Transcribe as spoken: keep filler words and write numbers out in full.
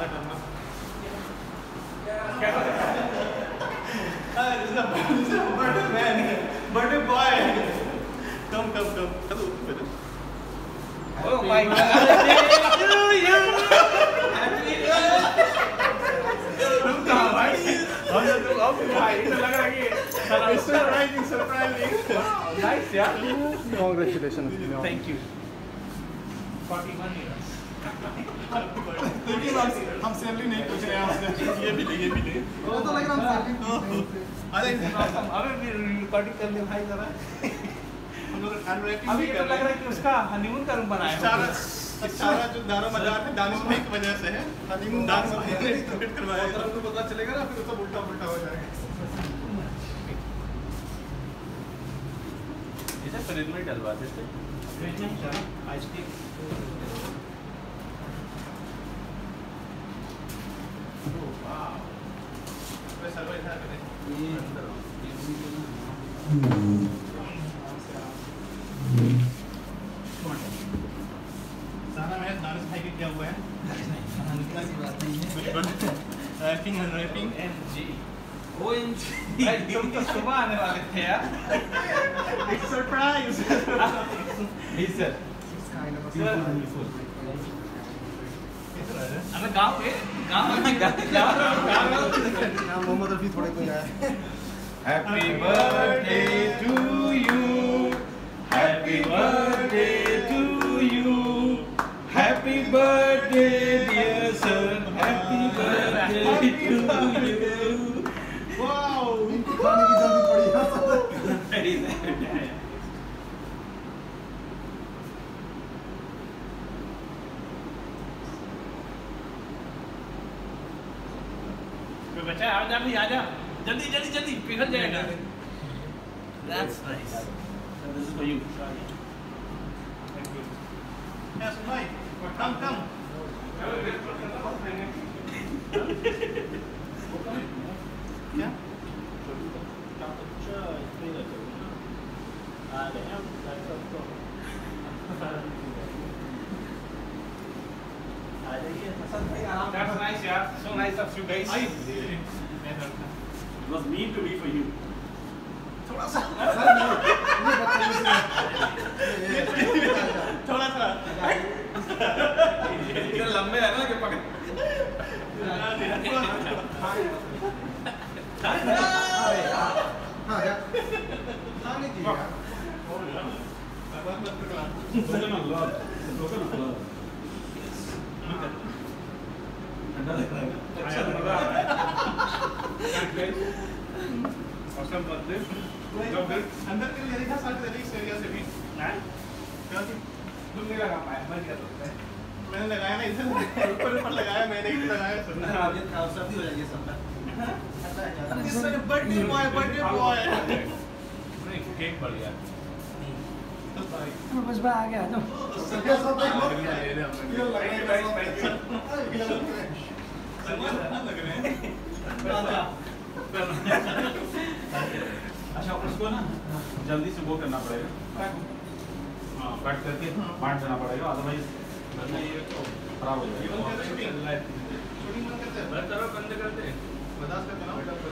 तुम्हारा करना। Birthday man, birthday boy. Come come come चलो फिर। Oh my God! तुम कहाँ भाई? हम तो तुम अब भाई तो लग रहा है कि सरप्राइजिंग सरप्राइजिंग। Nice यार। Congratulations. Thank you. forty-one years. हम सैलरी नहीं पूछ रहे हैं आपसे। ये भी ले, ये भी ले। वो तो लग रहा है अरे अबे फिर रिकॉर्डिंग कर ले भाई जरा। हम लोग अनरैपिंग अभी भी ये कर तो लग रहे रहा है हैं। कि उसका हनीमून का रूम बनाया है। सारा सारा जो दारो मदार है दानिश भाई की वजह से है। हनीमून दानिश भाई ने टिकट करवाया है। तो पता चलेगा ना, फिर सब उल्टा उल्टा हो जाएगा। इसे फ्रिज में डलवा देते। फ्रिज में क्या? आइसक्रीम। सर्वर इधर करें। सारा मैच दानिश भाई के क्या हुआ है? Wrapping unwrapping M G. O M G. भाई तुम तो सुबह आने वाले थे यार। It's surprise. He said. Beautiful. अबे गाँव पे गाँव में गाँव मोहम्मद रफी थोड़े कोई आया। Happy birthday to you. Happy birthday to you. Happy birthday dear son. Happy birthday to you. Wow इनको खाने की जल्दी पड़ी है। बच्चा आ जा भी आ जा जल्दी जल्दी जल्दी पिघल जाएगा। That's nice. This is for you. Yes भाई कम कम क्या That's nice यार. So nice of you guys. I It was meant to be for you. थोड़ा सा थोड़ा सा इतने लंबे है ना कि पकड़। हाँ यार। खाने की यार। अच्छा लग रहा है। Awesome birthday. अंदर के लिए देखा सारे इस एरिया से भी हैं? क्या थी? तुम नहीं लगा पाए, मैं क्या करता है? मैंने लगाया ना इधर ऊपर ऊपर लगाया मैंने ही लगाया सब सर्दी हो जाएगी सब। This is birthday boy birthday boy नहीं केक बढ़ गया। बस बा आ गया तो। सब सब लग रहे हैं अच्छा उसको ना जल्दी से वो करना पड़ेगा। हाँ कट करके बांट देना पड़ेगा, अदरवाइज खराब हो जाएगा। शूटिंग बंद करते हैं बंद करो बंद करते बर्दाश्त करते ना